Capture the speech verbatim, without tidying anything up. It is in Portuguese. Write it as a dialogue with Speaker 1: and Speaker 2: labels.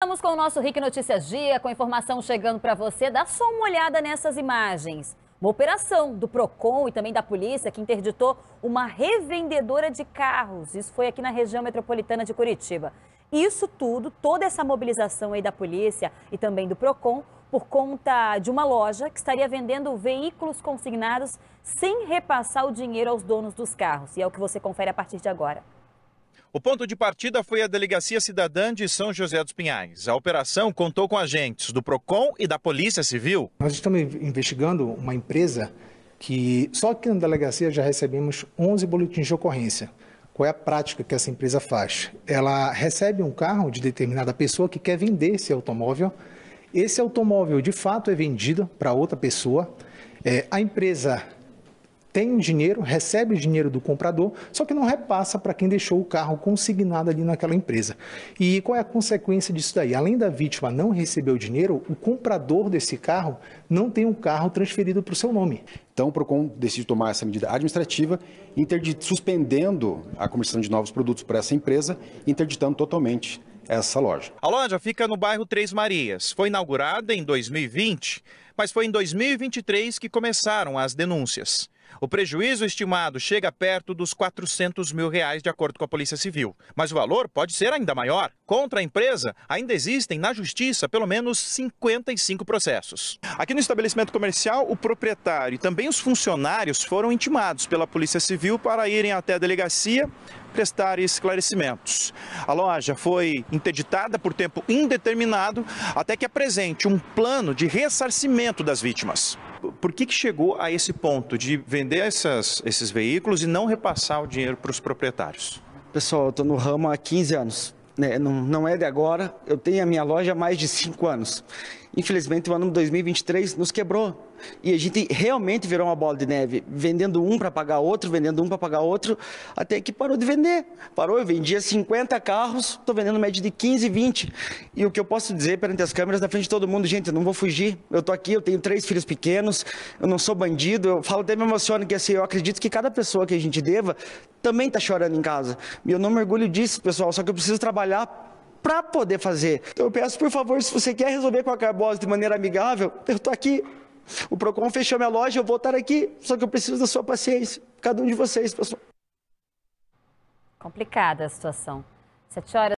Speaker 1: Voltamos com o nosso Rick Notícias Dia, com informação chegando para você. Dá só uma olhada nessas imagens. Uma operação do Procon e também da polícia que interditou uma revendedora de carros. Isso foi aqui na região metropolitana de Curitiba. Isso tudo, toda essa mobilização aí da polícia e também do Procon, por conta de uma loja que estaria vendendo veículos consignados sem repassar o dinheiro aos donos dos carros. E é o que você confere a partir de agora.
Speaker 2: O ponto de partida foi a Delegacia Cidadã de São José dos Pinhais. A operação contou com agentes do Procon e da Polícia Civil.
Speaker 3: Nós estamos investigando uma empresa que só aqui na delegacia já recebemos onze boletins de ocorrência. Qual é a prática que essa empresa faz? Ela recebe um carro de determinada pessoa que quer vender esse automóvel. Esse automóvel, de fato, é vendido para outra pessoa. É, a empresa tem o dinheiro, recebe o dinheiro do comprador, só que não repassa para quem deixou o carro consignado ali naquela empresa. E qual é a consequência disso daí? Além da vítima não receber o dinheiro, o comprador desse carro não tem um carro transferido para o seu nome.
Speaker 4: Então, o Procon decide tomar essa medida administrativa, suspendendo a comercialização de novos produtos para essa empresa, interditando totalmente essa loja.
Speaker 2: A loja fica no bairro Três Marias. Foi inaugurada em dois mil e vinte, mas foi em dois mil e vinte e três que começaram as denúncias. O prejuízo estimado chega perto dos quatrocentos mil reais, de acordo com a Polícia Civil. Mas o valor pode ser ainda maior. Contra a empresa, ainda existem na Justiça pelo menos cinquenta e cinco processos. Aqui no estabelecimento comercial, o proprietário e também os funcionários foram intimados pela Polícia Civil para irem até a delegacia prestar esclarecimentos. A loja foi interditada por tempo indeterminado até que apresente um plano de ressarcimento das vítimas. Por que que chegou a esse ponto de vender essas, esses veículos e não repassar o dinheiro para os proprietários?
Speaker 5: Pessoal, eu estou no ramo há quinze anos, né? não, não é de agora, eu tenho a minha loja há mais de cinco anos. Infelizmente, o ano de dois mil e vinte e três nos quebrou e a gente realmente virou uma bola de neve, vendendo um para pagar outro, vendendo um para pagar outro, até que parou de vender. Parou, eu vendia cinquenta carros, estou vendendo média de quinze, vinte. E o que eu posso dizer perante as câmeras, na frente de todo mundo, gente, eu não vou fugir, eu estou aqui, eu tenho três filhos pequenos, eu não sou bandido, eu falo até me emociono que assim, eu acredito que cada pessoa que a gente deva também está chorando em casa. E eu não me orgulho disso, pessoal, só que eu preciso trabalhar para poder fazer. Então eu peço, por favor, se você quer resolver com a Carbose de maneira amigável, eu estou aqui. O Procon fechou minha loja, eu vou estar aqui, só que eu preciso da sua paciência. Cada um de vocês, pessoal.
Speaker 1: Complicada a situação. Sete horas.